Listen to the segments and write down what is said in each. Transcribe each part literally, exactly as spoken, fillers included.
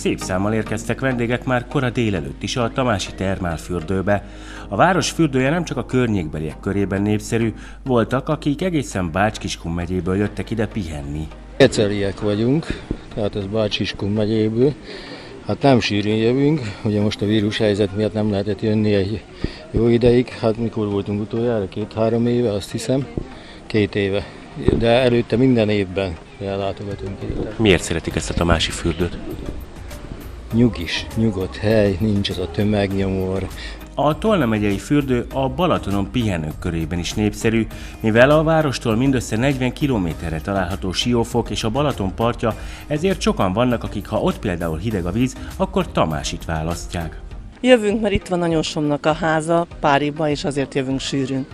szép számmal érkeztek vendégek már kora délelőtt is a tamási termálfürdőbe. A város fürdője nem csak a környékbeliek körében népszerű, voltak, akik egészen Bács-Kiskun megyéből jöttek ide pihenni. Egyszeriek vagyunk, tehát ez Bács-Kiskun megyéből. Hát nem sűrűn jövünk, ugye most a vírus helyzet miatt nem lehetett jönni egy jó ideig. Hát mikor voltunk utoljára? Két-három éve, azt hiszem. Két éve. De előtte minden évben ellátogatunk ide. Miért szeretik ezt a tamási fürdőt? Nyugis, nyugodt hely, nincs az a tömegnyomor. A Tolna megyei fürdő a Balatonon pihenők körében is népszerű, mivel a várostól mindössze negyven kilométerre található Siófok és a Balaton partja, ezért sokan vannak, akik ha ott például hideg a víz, akkor Tamásit választják. Jövünk, mert itt van a nyósomnak a háza, Páriba, és azért jövünk sűrűn.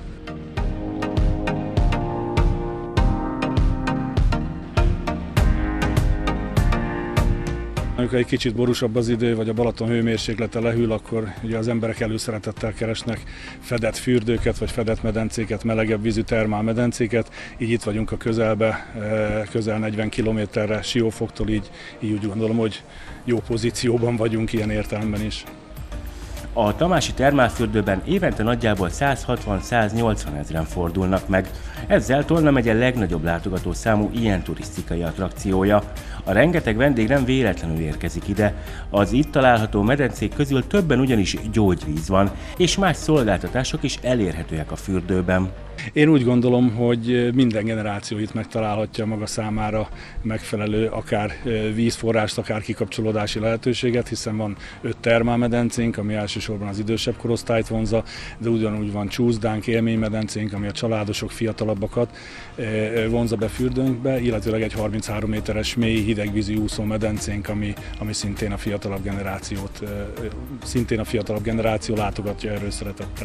Amikor egy kicsit borúsabb az idő, vagy a Balaton hőmérséklete lehűl, akkor ugye az emberek előszeretettel keresnek fedett fürdőket, vagy fedett medencéket, melegebb vízű termálmedencéket. Így itt vagyunk a közelbe, közel negyven kilométerre Siófoktól, így, így úgy gondolom, hogy jó pozícióban vagyunk ilyen értelemben is. A tamási termálfürdőben évente nagyjából száz hatvan-száz nyolcvan ezren fordulnak meg. Ezzel Tolna megye legnagyobb látogatószámú ilyen turisztikai attrakciója. A rengeteg vendég nem véletlenül érkezik ide. Az itt található medencék közül többen ugyanis gyógyvíz van, és más szolgáltatások is elérhetőek a fürdőben. Én úgy gondolom, hogy minden generáció itt megtalálhatja maga számára megfelelő akár vízforrást, akár kikapcsolódási lehetőséget, hiszen van öt termálmedencénk, ami elsősorban az idősebb korosztályt vonzza, de ugyanúgy van csúszdánk, élménymedencénk, ami a családosok, fiatalabbakat vonzza be fürdőnkbe, illetőleg egy harminchárom méteres mély hidegvízű úszómedencénk, ami, ami szintén a fiatalabb generációt, szintén a fiatalabb generáció látogatja erről szeretettel.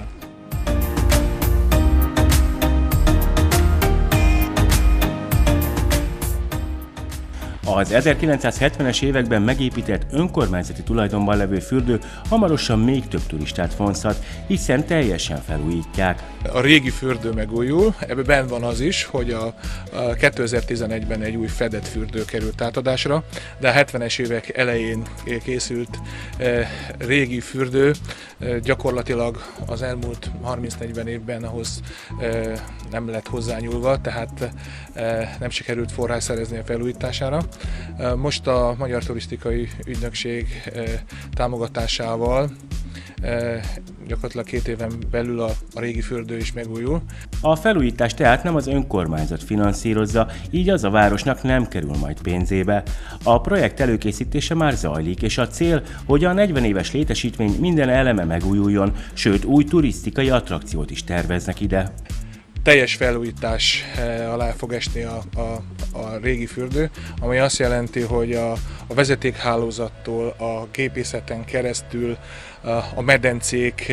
Az ezerkilencszázhetvenes években megépített önkormányzati tulajdonban levő fürdő hamarosan még több turistát vonzhat, hiszen teljesen felújítják. A régi fürdő megújul, ebben benne van az is, hogy a, a kétezer-tizenegyben egy új fedett fürdő került átadásra, de a hetvenes évek elején készült e, régi fürdő e, gyakorlatilag az elmúlt harminc-negyven évben ahhoz e, nem lett hozzányúlva, tehát e, nem sikerült forrás szerezni a felújítására. Most a Magyar Turisztikai Ügynökség támogatásával gyakorlatilag két éven belül a, a régi fürdő is megújul. A felújítás tehát nem az önkormányzat finanszírozza, így az a városnak nem kerül majd pénzébe. A projekt előkészítése már zajlik, és a cél, hogy a negyven éves létesítmény minden eleme megújuljon, sőt új turisztikai attrakciót is terveznek ide. Teljes felújítás alá fog esni a, a, a régi fürdő, ami azt jelenti, hogy a, a vezetékhálózattól, a gépészeten keresztül a, a medencék,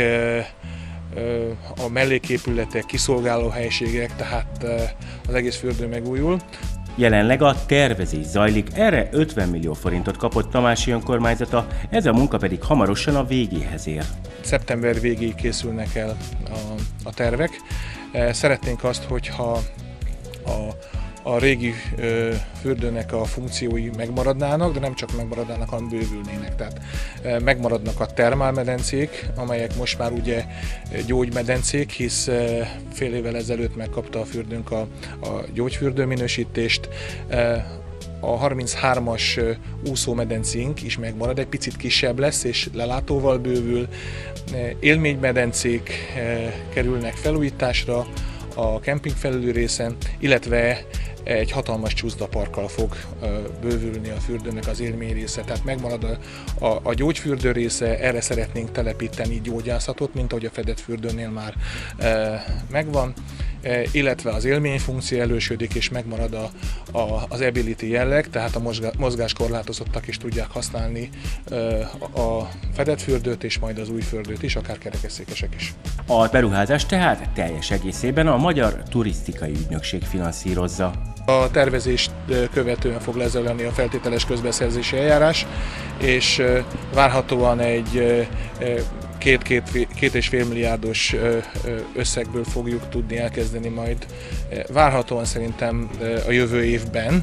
a melléképületek, kiszolgáló helységek, tehát az egész fürdő megújul. Jelenleg a tervezés zajlik, erre ötven millió forintot kapott Tamási önkormányzata, ez a munka pedig hamarosan a végéhez ér. Szeptember végéig készülnek el a, a tervek. Szeretnénk azt, hogyha a, a régi ö, fürdőnek a funkciói megmaradnának, de nem csak megmaradnának, hanem bővülnének. Tehát e, megmaradnak a termálmedencék, amelyek most már ugye gyógymedencék, hisz e, fél évvel ezelőtt megkapta a fürdőnk a, a gyógyfürdő minősítést. E, A harminchármas úszómedencénk is megmarad, egy picit kisebb lesz és lelátóval bővül. Élménymedencék kerülnek felújításra a kemping felüli részen, illetve egy hatalmas csúszdaparkkal fog bővülni a fürdőnek az élmény része. Tehát megmarad a, a, a gyógyfürdő része, erre szeretnénk telepíteni gyógyászatot, mint ahogy a fedett fürdőnél már e, megvan, e, illetve az élmény funkció elősödik, és megmarad a, a, az ability jelleg, tehát a mozgáskorlátozottak is tudják használni e, a fedett fürdőt, és majd az új fürdőt is, akár kerekesszékesek is. A beruházás tehát teljes egészében a Magyar Turisztikai Ügynökség finanszírozza. A tervezést követően fog lezajlani a feltételes közbeszerzési eljárás, és várhatóan egy két, két, két és fél milliárdos összegből fogjuk tudni elkezdeni majd. Várhatóan szerintem a jövő évben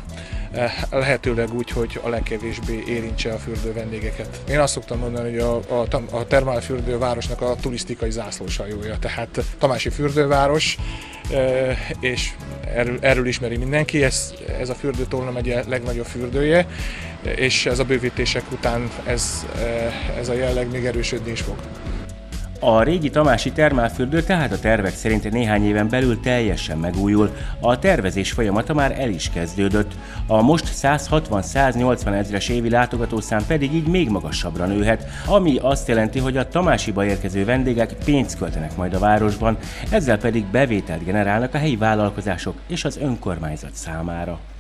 lehetőleg úgy, hogy a legkevésbé érintse a fürdő vendégeket. Én azt szoktam mondani, hogy a, a, a termálfürdő városnak a turisztikai zászlóshajója, tehát tamási fürdőváros, és erről, erről ismeri mindenki, ez, ez a fürdő Tolna megye legnagyobb fürdője, és ez a bővítések után ez, ez a jelleg még erősödni is fog. A régi tamási termálfürdő tehát a tervek szerint néhány éven belül teljesen megújul. A tervezés folyamata már el is kezdődött. A most száz hatvan - száz nyolcvan ezres évi látogatószám pedig így még magasabbra nőhet, ami azt jelenti, hogy a Tamásiba érkező vendégek pénzt költenek majd a városban, ezzel pedig bevételt generálnak a helyi vállalkozások és az önkormányzat számára.